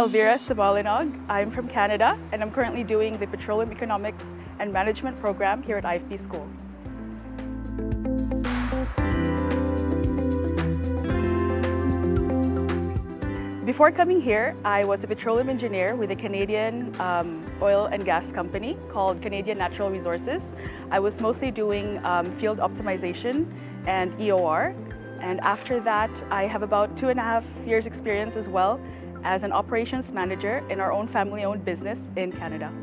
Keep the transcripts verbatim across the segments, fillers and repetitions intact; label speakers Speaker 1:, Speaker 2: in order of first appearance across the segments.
Speaker 1: Elvira. I'm from Canada, and I'm currently doing the Petroleum Economics and Management program here at I F P School. Before coming here, I was a petroleum engineer with a Canadian um, oil and gas company called Canadian Natural Resources. I was mostly doing um, field optimization and E O R. And after that, I have about two and a half years experience as well as an operations manager in our own family-owned business in Canada.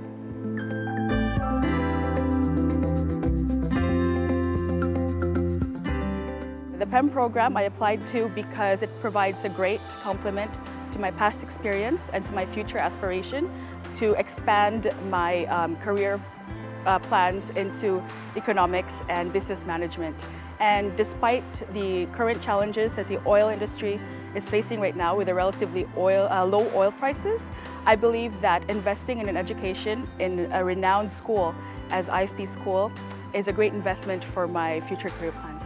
Speaker 1: The P E M program I applied to because it provides a great complement to my past experience and to my future aspiration to expand my um, career uh, plans into economics and business management. And despite the current challenges that the oil industry is facing right now with the relatively oil, uh, low oil prices, I believe that investing in an education in a renowned school as I F P School is a great investment for my future career plans.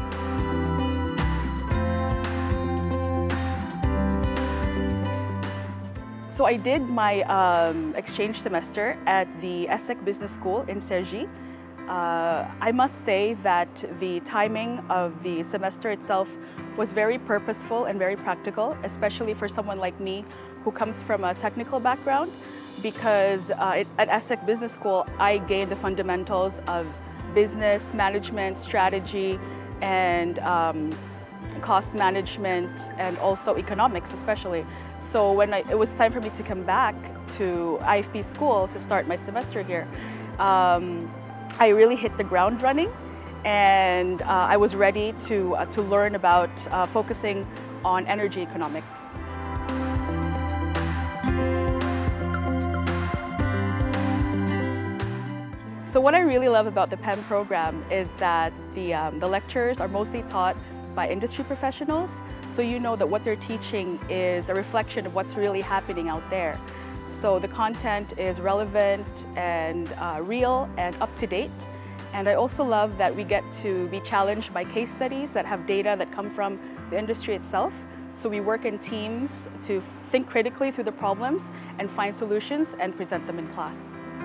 Speaker 1: So I did my um, exchange semester at the E S S E C Business School in Cergy. Uh, I must say that the timing of the semester itself was very purposeful and very practical, especially for someone like me who comes from a technical background, because uh, it, at E S S E C Business School, I gained the fundamentals of business management, strategy, and um, cost management, and also economics especially. So when I, it was time for me to come back to I F P School to start my semester here, um, I really hit the ground running, and uh, I was ready to, uh, to learn about uh, focusing on energy economics. So what I really love about the P E M program is that the, um, the lectures are mostly taught by industry professionals, so you know that what they're teaching is a reflection of what's really happening out there. So the content is relevant and uh, real and up to date. And I also love that we get to be challenged by case studies that have data that come from the industry itself. So we work in teams to think critically through the problems and find solutions and present them in class.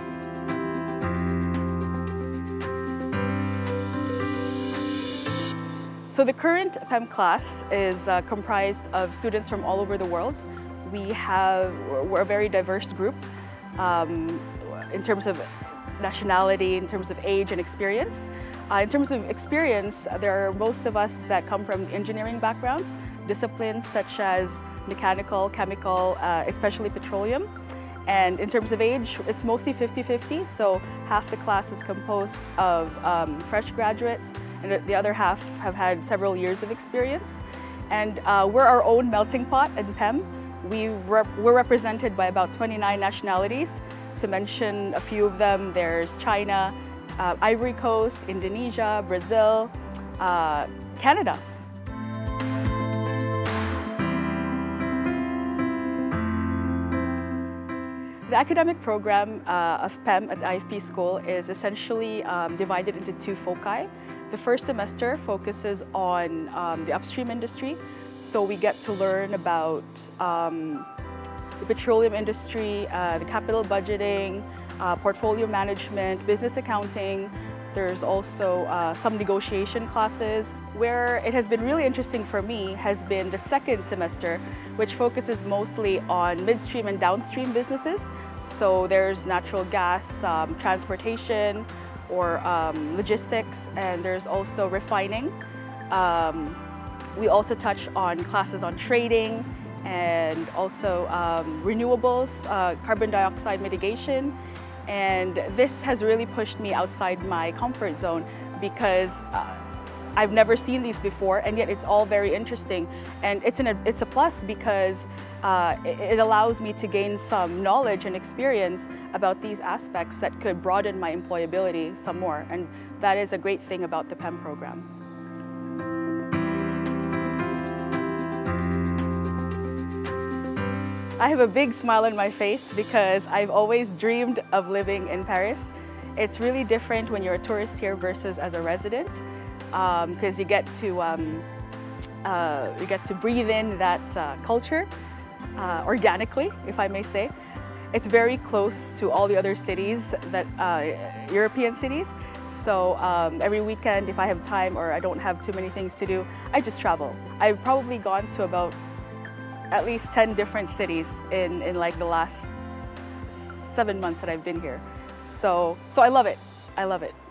Speaker 1: So the current P E M class is uh, comprised of students from all over the world. We have, we're a very diverse group um, in terms of nationality, in terms of age and experience. Uh, in terms of experience, there are most of us that come from engineering backgrounds, disciplines such as mechanical, chemical, uh, especially petroleum. And in terms of age, it's mostly fifty fifty, so half the class is composed of um, fresh graduates, and the other half have had several years of experience. And uh, we're our own melting pot in P E M. We rep we're represented by about twenty-nine nationalities. To mention a few of them, there's China, uh, Ivory Coast, Indonesia, Brazil, uh, Canada. The academic program uh, of P E M at I F P School is essentially um, divided into two foci. The first semester focuses on um, the upstream industry, so we get to learn about um, the petroleum industry, uh, the capital budgeting, uh, portfolio management, business accounting. There's also uh, some negotiation classes. Where it has been really interesting for me has been the second semester, which focuses mostly on midstream and downstream businesses. So there's natural gas, um, transportation, or um, logistics, and there's also refining. Um, we also touch on classes on trading, and also um, renewables, uh, carbon dioxide mitigation. And this has really pushed me outside my comfort zone because uh, I've never seen these before, and yet it's all very interesting. And it's, an, it's a plus because uh, it, it allows me to gain some knowledge and experience about these aspects that could broaden my employability some more. And that is a great thing about the P E M program. I have a big smile on my face because I've always dreamed of living in Paris. It's really different when you're a tourist here versus as a resident, because um, you get to um, uh, you get to breathe in that uh, culture. uh, organically, if I may say. It's very close to all the other cities, that uh, European cities. So um, every weekend, if I have time or I don't have too many things to do, I just travel. I've probably gone to about at least ten different cities in, in like the last seven months that I've been here. So, so I love it. I love it.